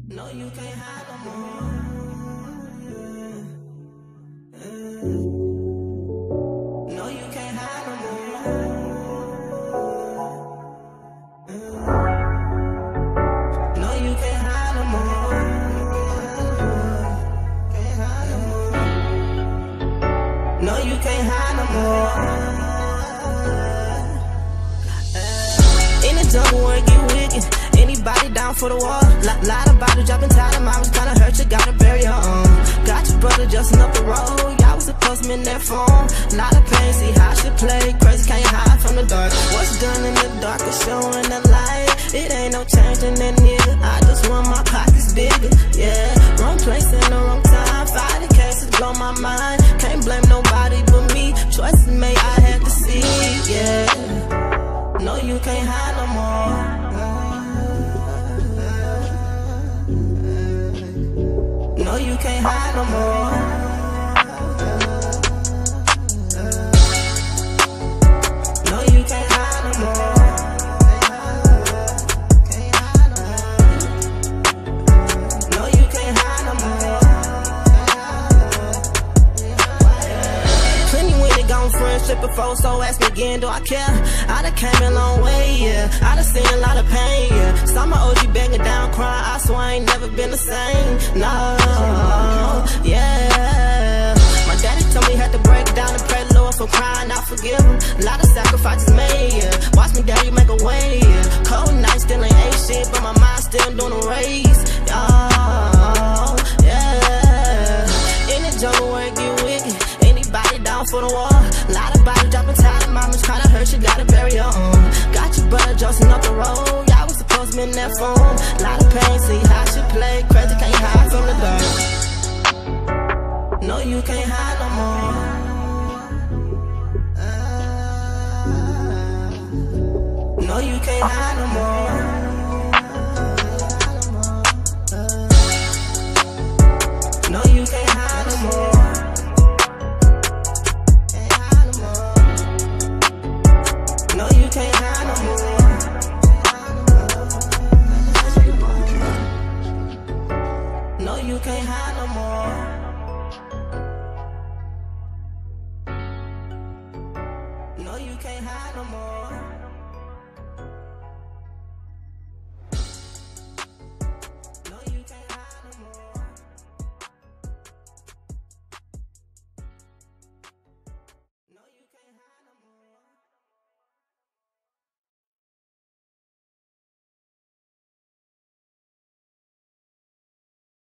No, you can't hide no more. No, you can't hide no more. No, you can't hide no more. Can't hide no more. No, you can't hide no more. In the jungle where it get wicked. Anybody down for the war? Lot of bodies dropping tired of mama's kinda hurt, you gotta bury your own. Got your brother justin' up the road, y'all was supposed to be in that phone. Lot of pain, see how she play, crazy can't hide from the dark. What's done in the dark is showing the light. It ain't no changing that nigga, I just want my pockets bigger, yeah. Wrong place in the wrong time, fighting cases blow my mind. Can't blame nobody but me, choices made I had to see, yeah. No, you can't hide no more. No, you can't hide no more. No, you can't hide no more. No, you can't hide no more. Plenty when it gone friendship before, so ask me again, do I care? I done came a long way, yeah. I done seen a lot of pain, yeah. Saw my OG banging down, crying, I swear I ain't never been the same. No, yeah. My daddy told me had to break down and pray Lord for crying, I forgive him. A lot of sacrifices made, yeah. Watch me daddy make a way, yeah. Cold nights still ain't ate shit, but my mind still doing a race. Oh, yeah. In the jungle where it get wicked. Anybody down for the war? Lot of bodies dropping tired of mama's kinda hurt, you gotta bury your own. Got your brother justin' up the road, y'all was supposed to be in that phone. Lot of pain, see how she play, crazy can't hide from the dark. No, you can't hide no more. No, you can't hide no more.